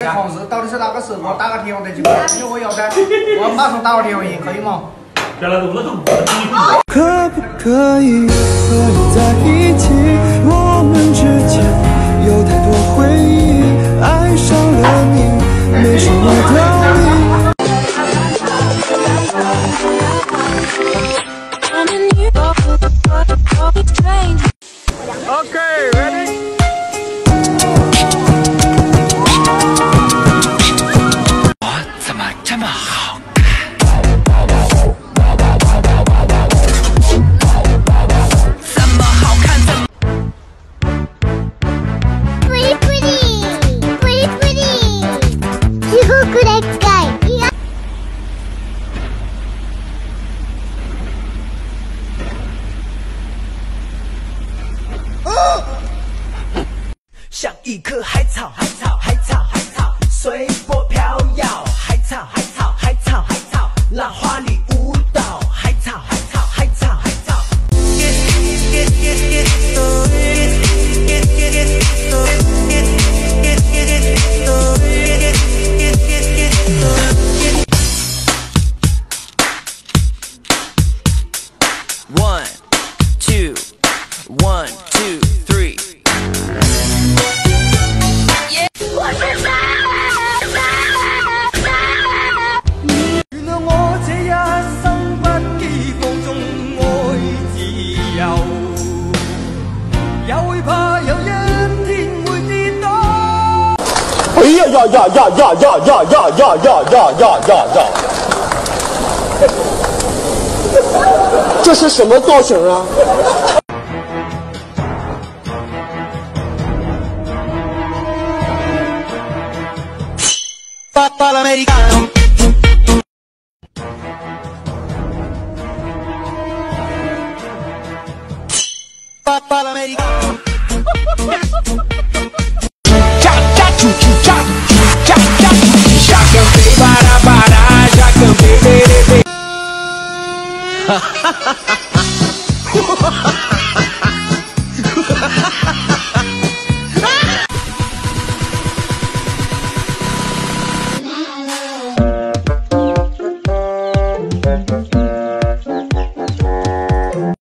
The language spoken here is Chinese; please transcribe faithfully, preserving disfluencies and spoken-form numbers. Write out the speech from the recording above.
黄日到底是哪个时候？我打个电话得去，因为我要噻，我马上打个电话去，可以吗？ 原来我都不可不可以和你在一起？我们之间有太多回忆，爱上了你没什么道理。Okay, ready? 我怎么这么好看？怎么好看？怎么 pretty pretty pretty pretty すごくでっかい。いや。 像一棵海草，海草，海草，海草，随波飘摇。海草，海草，海草，海草，浪花里舞蹈。海草，海草，海草，海草。One, two, one, two, three. 原諒我這一生不羈放縱愛自由，也會怕有一天會跌倒。 哎呀呀呀呀呀呀呀呀呀呀呀呀呀呀！这是什么造型啊？ Papà l'americano. Papà l'americano. Já, já, tchu, tchu, já, já, já, já cantei barabara, já cantei berebe.